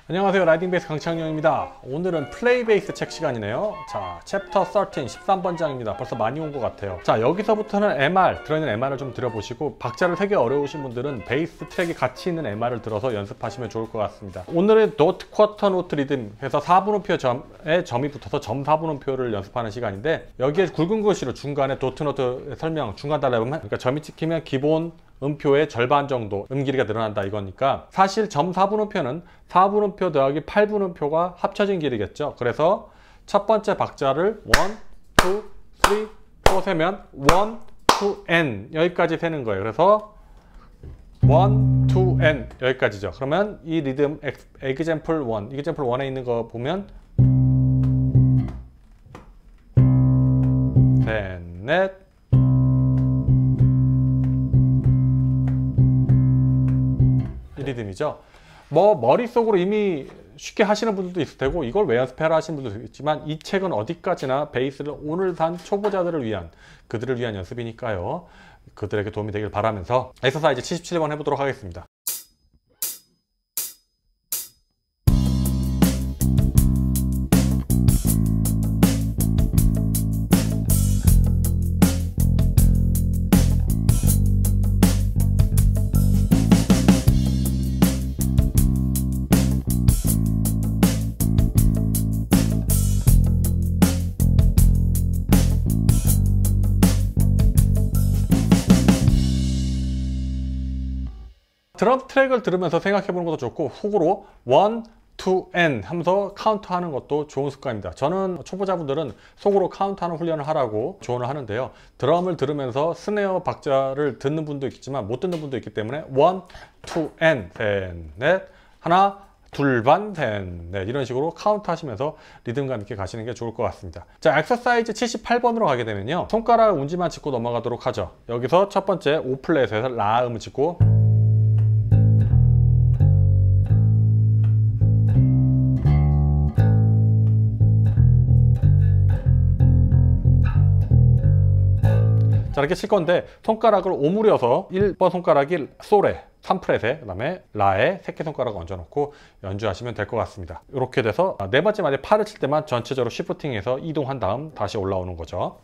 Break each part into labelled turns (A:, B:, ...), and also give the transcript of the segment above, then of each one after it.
A: 안녕하세요, 라이딩 베이스 강창영입니다. 오늘은 플레이 베이스 책 시간이네요. 자, 챕터 13 13번장입니다 벌써 많이 온 것 같아요. 자, 여기서부터는 MR, 들어있는 MR을 좀 들어보시고 박자를 세기 어려우신 분들은 베이스 트랙이 같이 있는 MR을 들어서 연습하시면 좋을 것 같습니다. 오늘은 도트 쿼터 노트 리듬 해서 4분음표 점에 점이 붙어서 점 4분음표를 연습하는 시간인데, 여기에 굵은 글씨로 중간에 도트 노트 설명 중간 달라보면, 그러니까 점이 찍히면 기본 음표의 절반 정도 음길이가 늘어난다 이거니까, 사실 점 4분음표는 4분음표 더하기 8분음표가 합쳐진 길이겠죠. 그래서 첫 번째 박자를 1, 2, 3, 4 세면 1, 2, N 여기까지 세는 거예요. 그래서 1, 2, N 여기까지죠. 그러면 이 리듬 example 1, example 1에 있는 거 보면 셋, 넷, 리듬이죠. 뭐 머릿속으로 이미 쉽게 하시는 분들도 있을 테고 이걸 왜 연습해라 하시는 분들도 있지만, 이 책은 어디까지나 베이스를 오늘 산 초보자들을 위한, 그들을 위한 연습이니까요. 그들에게 도움이 되길 바라면서 엑서사이즈 77번 해보도록 하겠습니다. 드럼 트랙을 들으면서 생각해 보는 것도 좋고, 속으로 1, 2, N 하면서 카운트 하는 것도 좋은 습관입니다. 저는 초보자분들은 속으로 카운트 하는 훈련을 하라고 조언을 하는데요. 드럼을 들으면서 스네어 박자를 듣는 분도 있겠지만 못 듣는 분도 있기 때문에 1, 2, N, 셋, 넷, 하나, 둘 반, 셋, 넷 이런 식으로 카운트 하시면서 리듬감 있게 가시는 게 좋을 것 같습니다. 자, 엑서사이즈 78번으로 가게 되면요, 손가락 운지만 짚고 넘어가도록 하죠. 여기서 첫 번째 O 플랫에서 라 음을 짚고, 자, 이렇게 칠 건데 손가락을 오므려서 1번 손가락이 솔에 3프렛에, 그 다음에 라에 새끼손가락을 얹어놓고 연주하시면 될 것 같습니다. 이렇게 돼서 네 번째 마디 파를 칠 때만 전체적으로 시프팅해서 이동한 다음 다시 올라오는 거죠.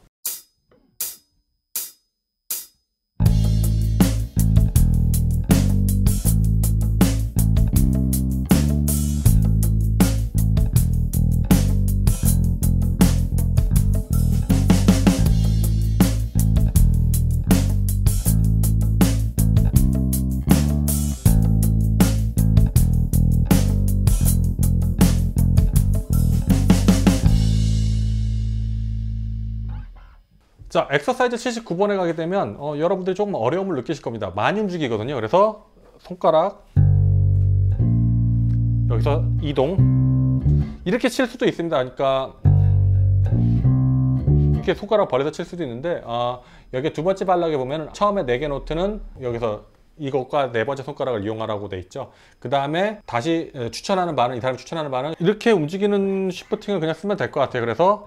A: 자, 엑서사이즈 79번에 가게 되면 여러분들이 조금 어려움을 느끼실 겁니다. 많이 움직이거든요. 그래서 손가락 여기서 이동 이렇게 칠 수도 있습니다. 그러니까 이렇게 손가락 벌려서 칠 수도 있는데, 여기 두 번째 발락에 보면 처음에 4개 노트는 여기서 이것과 네 번째 손가락을 이용하라고 돼 있죠. 그 다음에 다시 추천하는 바는, 이 사람이 추천하는 바는 이렇게 움직이는 시프팅을 그냥 쓰면 될 것 같아요. 그래서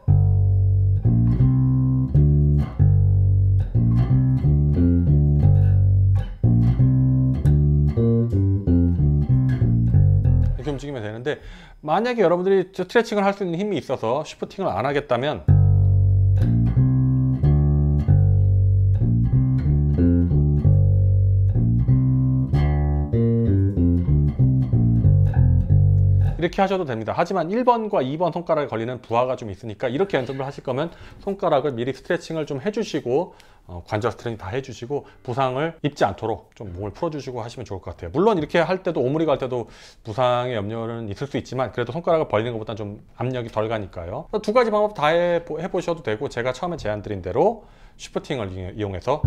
A: 움직이면 되는데, 만약에 여러분들이 스트레칭을 할 수 있는 힘이 있어서 시프팅을 안 하겠다면 이렇게 하셔도 됩니다. 하지만 1번과 2번 손가락에 걸리는 부하가 좀 있으니까, 이렇게 연습을 하실 거면 손가락을 미리 스트레칭을 좀 해주시고, 관절 스트레칭 다 해주시고 부상을 입지 않도록 좀 몸을 풀어주시고 하시면 좋을 것 같아요. 물론 이렇게 할 때도, 오므리 갈 때도 부상의 염려는 있을 수 있지만 그래도 손가락을 벌리는 것보다 좀 압력이 덜 가니까요. 두 가지 방법 다 해보셔도 되고, 제가 처음에 제안 드린 대로 쉬프팅을 이용해서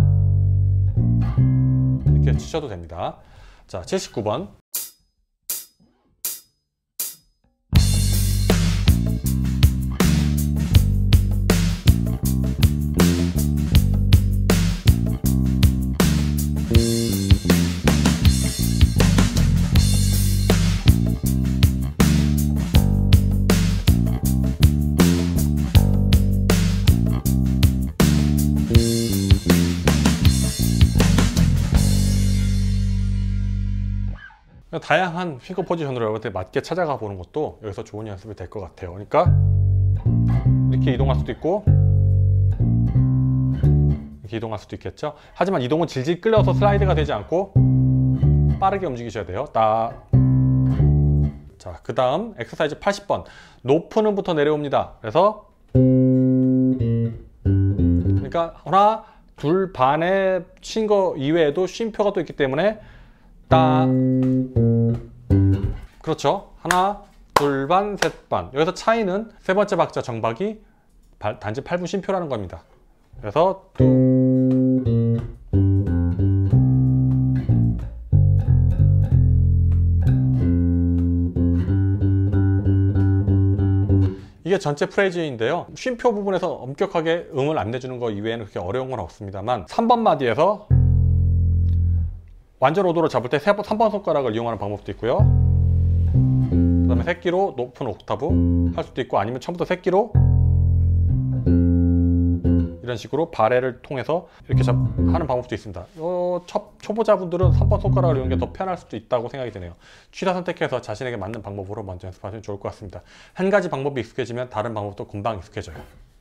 A: 이렇게 치셔도 됩니다. 자, 79번. 다양한 핑거 포지션으로 여러분들 맞게 찾아가 보는 것도 여기서 좋은 연습이 될 것 같아요. 그러니까 이렇게 이동할 수도 있고 이렇게 이동할 수도 있겠죠. 하지만 이동은 질질 끌려서 슬라이드가 되지 않고 빠르게 움직이셔야 돼요. 자, 그 다음 엑서사이즈 80번 높은 음부터 내려옵니다. 그래서 그러니까 하나 둘 반에 쉰 거 이외에도 쉼표가 또 있기 때문에 그렇죠. 하나 둘 반 셋 반. 여기서 차이는 세 번째 박자 정박이 단지 8분 쉼표라는 겁니다. 그래서 이게 전체 프레이즈인데요. 쉼표 부분에서 엄격하게 음을 안 내주는 거 이외에는 그렇게 어려운 건 없습니다만 3번 마디에서 완전 오도로 잡을 때 3번 손가락을 이용하는 방법도 있고요. 그 다음에 새끼로 높은 옥타브 할 수도 있고 아니면 처음부터 새끼로 이런 식으로 바레를 통해서 이렇게 하는 방법도 있습니다. 초보자분들은 3번 손가락을 이용하는 게 더 편할 수도 있다고 생각이 드네요. 취사 선택해서 자신에게 맞는 방법으로 먼저 연습하시면 좋을 것 같습니다. 한 가지 방법이 익숙해지면 다른 방법도 금방 익숙해져요.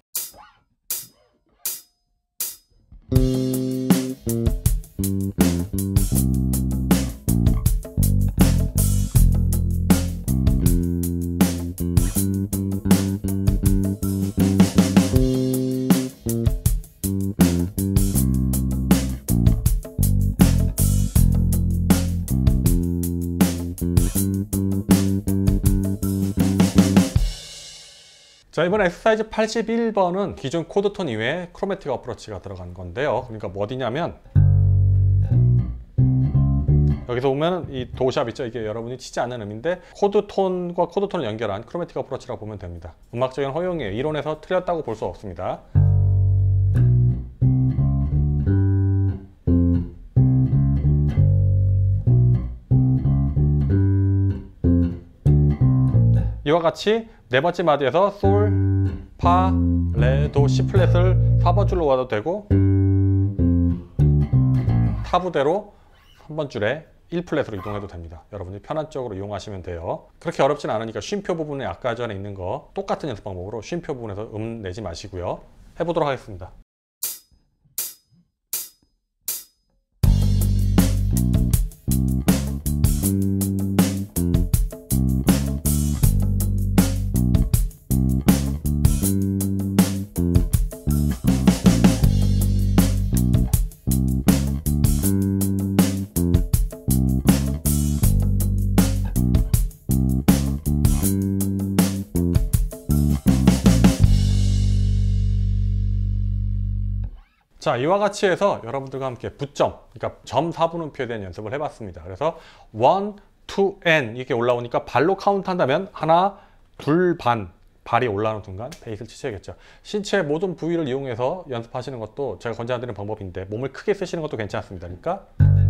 A: 자, 이번 엑서사이즈 81번은 기존 코드톤 이외에 크로매틱 어프로치가 들어간 건데요. 그러니까 뭐 어디냐면 여기서 보면 이 도샵 있죠. 이게 여러분이 치지 않는 음인데 코드톤과 코드톤을 연결한 크로매틱 어프로치라고 보면 됩니다. 음악적인 허용이에요. 이론에서 틀렸다고 볼 수 없습니다. 이와 같이 네 번째 마디에서 솔, 파, 레, 도, 시 플랫을 4번 줄로 와도 되고 타부대로 3번 줄에 1플랫으로 이동해도 됩니다. 여러분이 편한 쪽으로 이용하시면 돼요. 그렇게 어렵진 않으니까 쉼표 부분에 아까 전에 있는 거 똑같은 연습 방법으로 쉼표 부분에서 음 내지 마시고요. 해보도록 하겠습니다. 자, 이와 같이 해서 여러분들과 함께 부점, 그러니까 점 4분음표에 대한 연습을 해봤습니다. 그래서 1, 2, n 이렇게 올라오니까 발로 카운트 한다면 하나, 둘, 반 발이 올라오는 순간 베이스를 치셔야겠죠. 신체의 모든 부위를 이용해서 연습하시는 것도 제가 권장드리는 방법인데 몸을 크게 쓰시는 것도 괜찮습니다. 그러니까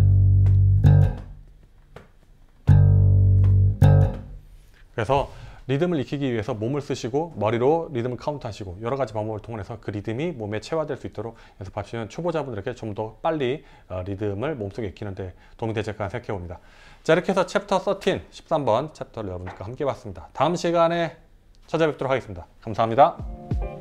A: 그래서 리듬을 익히기 위해서 몸을 쓰시고 머리로 리듬을 카운트하시고 여러 가지 방법을 통해서 그 리듬이 몸에 체화될 수 있도록 연습하시는 초보자분들에게 좀 더 빨리 리듬을 몸속에 익히는데 도움이 되지 않을까 생각해 봅니다. 자, 이렇게 해서 챕터 13, 13번 챕터를 여러분들과 함께 봤습니다. 다음 시간에 찾아뵙도록 하겠습니다. 감사합니다.